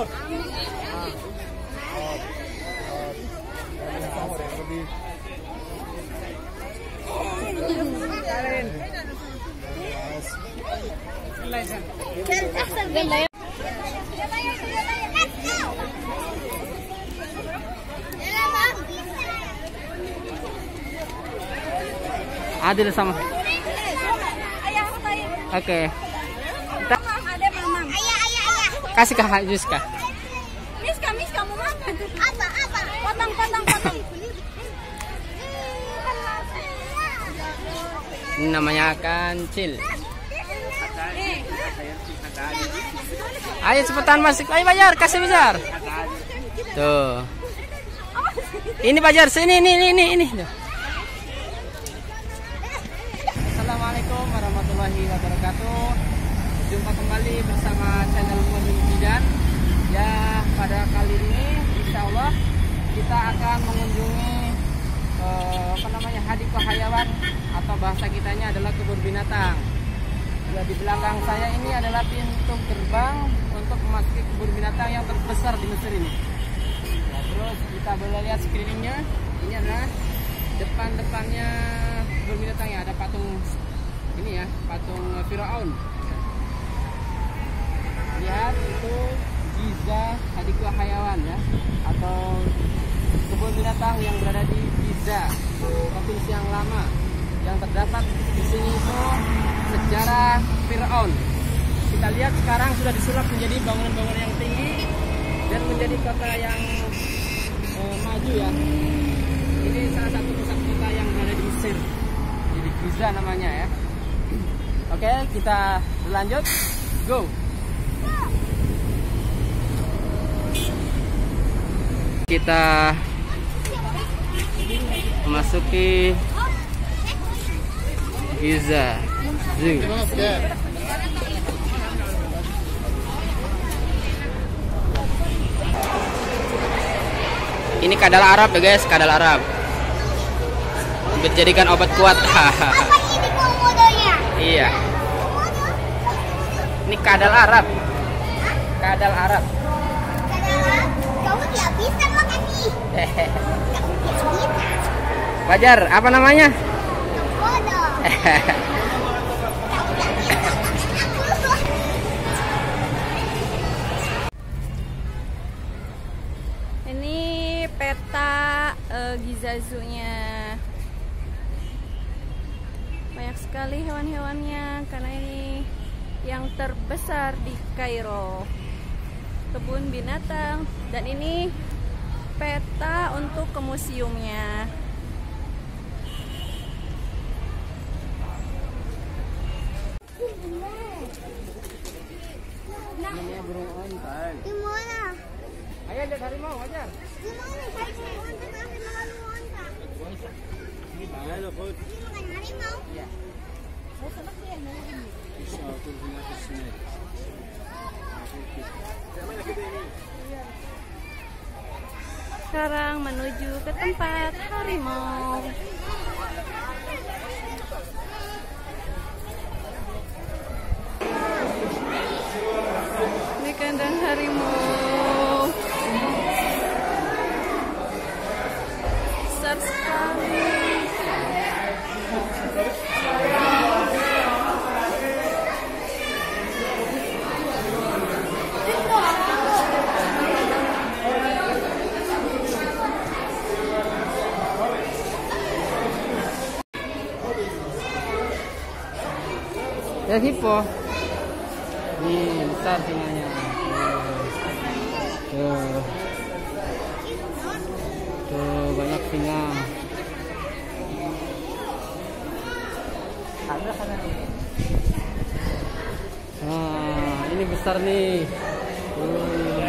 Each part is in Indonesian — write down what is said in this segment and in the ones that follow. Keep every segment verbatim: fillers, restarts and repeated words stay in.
Adil sama. Oke. Kita kasih ke jus kah? Miska, Miska mau makan. Apa, apa? Potong, potong, potong. Ini namanya kancil. Ayo cepetan masuk. Ayo Bajar, kasih Bajar. Tuh. Ini Bajar, sini, ini, ini, ini, ini. Assalamualaikum warahmatullahi wabarakatuh. Jumpa kembali bersama channel Muhammad Zidan. Ya, pada kali ini insya Allah kita akan mengunjungi eh, apa namanya Hadikoh Hayawan atau bahasa kitanya adalah kebun binatang. Ya, di belakang saya ini adalah pintu gerbang untuk memasuki kebun binatang yang terbesar di Mesir ini. Ya, terus kita boleh lihat sekelilingnya. Ini adalah depan-depannya kebun binatang ya, ada patung ini ya, patung Firaun. Lihat itu Giza Hadikoh Hayawan ya, atau kebun binatang yang berada di Giza, provinsi yang lama, yang terdapat di sini itu sejarah Firaun. Kita lihat sekarang sudah disulap menjadi bangunan-bangunan yang tinggi dan menjadi kota yang eh, maju ya. Ini salah satu pusat kota yang berada di Mesir. Jadi Giza namanya ya. Oke, kita berlanjut. Go. Kita memasuki Giza Zoo. Ini kadal Arab ya guys, kadal Arab. Dijadikan obat kuat. Iya. Ini kadal Arab. Kadal Arab. Kamu tidak bisa makan ini. Bajar, apa namanya? Bodoh. Ini peta uh, Giza Zoo-nya. Banyak sekali hewan-hewannya karena ini yang terbesar di Kairo, kebun binatang, dan ini peta untuk ke museumnya. Namanya burung onta. Di mana? Ayo lihat harimau aja. Di mana harimau? Onta tapi malu onta. Ini banget loh, Bud. Ini bukan harimau. Iya. Sekarang menuju ke tempat harimau. Ini kandang harimau. Besar sekali. Ya hipo. Nih besar singanya. Tuh. Tuh banyak singa. Ada kan? Nah, ini besar nih. Tuh.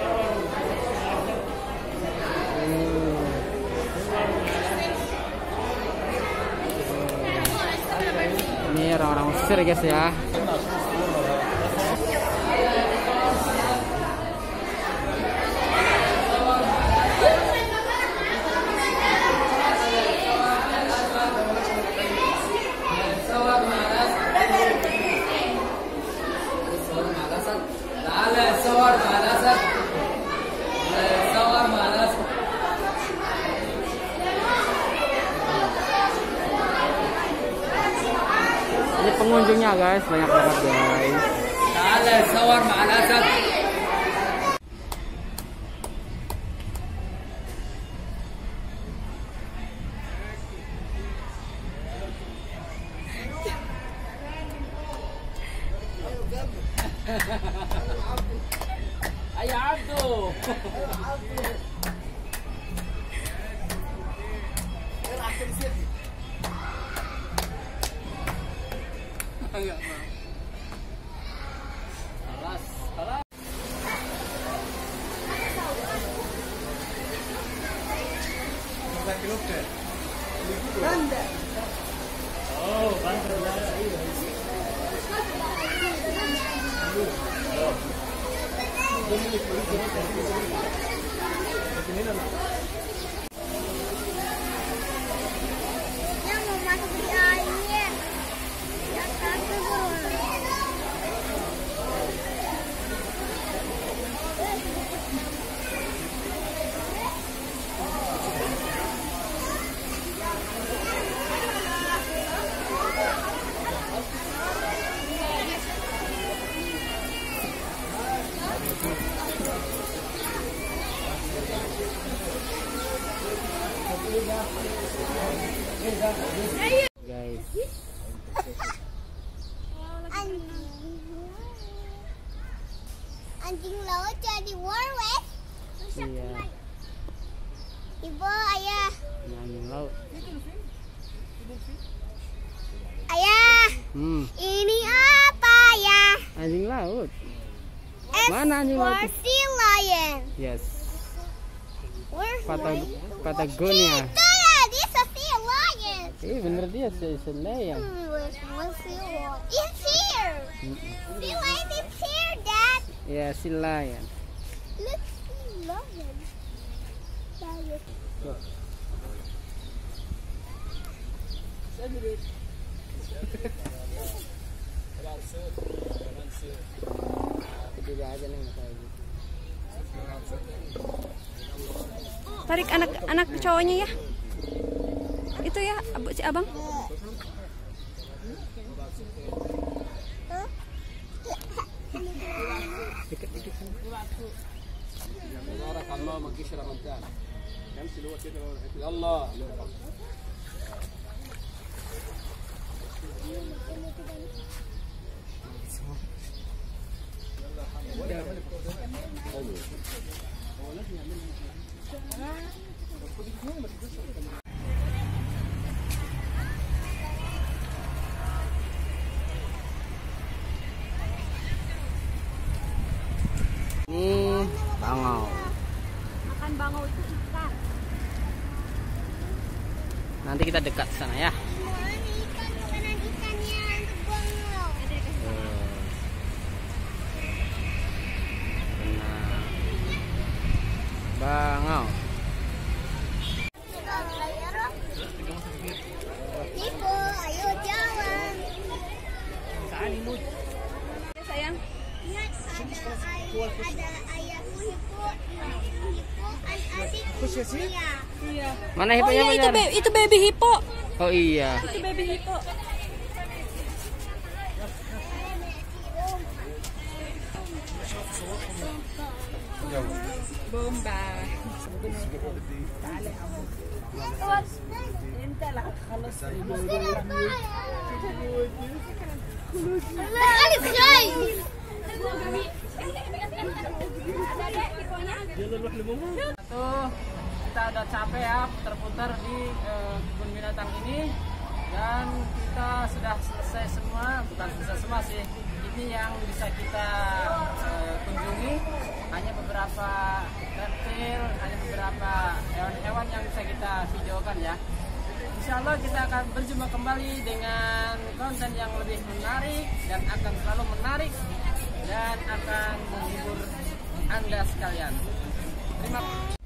Ini orang-orang Mesir guys ya. صور مع الأسد. تعال صور مع الأسد. pengunjungnya guys, banyak banget guys. تعال صور مع الأسد. Ayo Abdu. Enggak mau. Alas, alas. Banda. Oh, banda. Yang mau masuk di air. Ya takut. Guys. Anjing. Anjing laut jadi warwet. Iya. Ibu, ayah. Ini anjing laut. Ayah, Hmm. ini apa ya? Anjing laut. S Mana anjing laut? for sea lion. Yes. Where's Patag lion? Patagonia. Itu ya, this is sea lion. Eh bener dia si Selayan. Hmm, where's my sea lion? It's here. Hmm. Sea lion is here, Dad. Ya Selayan. Look, sea lion. Lion. Tarik anak anak cowoknya ya. Itu ya, abu si abang. بارك الله ما تجيش رمضان. نمشي اللي هو كده يلا. Ini bangau. Makan bangau itu ikan. Nanti kita dekat sana ya. Mana ikan, makanan ikannya untuk bangau. Benar. Bangau. Ibu, ayo jalan. Ya sayang. Ingat ada ayah, ada ayahku hipo, hipo, adik. Iya. Iya. Mana Oh hiponya iya itu Benar? be itu baby hippo. Oh iya. Itu baby hippo. Bomba. Alif guys. Tuh, kita udah capek ya putar-putar di eh, kebun binatang ini dan kita sudah selesai semua, bukan selesai semua sih. Ini yang bisa kita eh, kunjungi hanya beberapa reptil, hanya beberapa hewan-hewan yang bisa kita videokan ya. Insya Allah kita akan berjumpa kembali dengan konten yang lebih menarik dan akan selalu menarik dan akan menghibur Anda sekalian. Terima kasih.